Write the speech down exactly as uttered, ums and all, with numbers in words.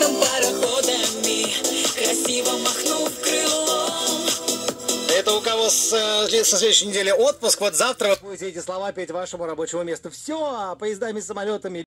пароходами, красиво махнув крылом. Это у кого с, со следующей недели отпуск, вот завтра вы будете эти слова петь вашему рабочему месту. Все, поездами, самолетами.